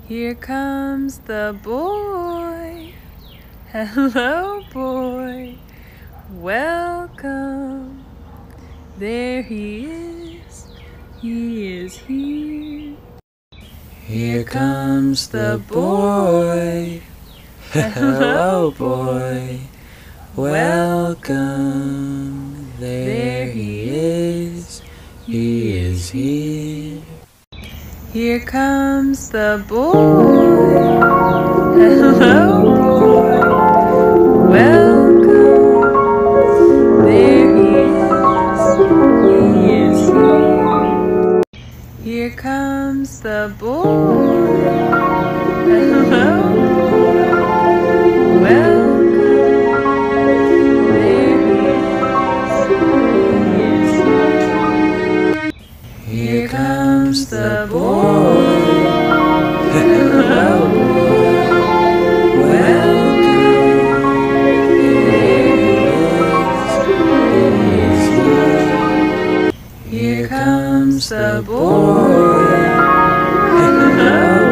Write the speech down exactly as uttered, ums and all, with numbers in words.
Here comes the boy. Hello, boy. Welcome. There he is. He is here. Here comes the boy. Hello, boy. Welcome. There he is. He is here. Here comes the boy. Hello, boy. Welcome. There he is. He is here. Here comes the boy. Hello, boy. Welcome. There he is. He is here. Here comes the boy. Hello, boy. Welcome. There he is. He is here. Here comes the boy. Hello.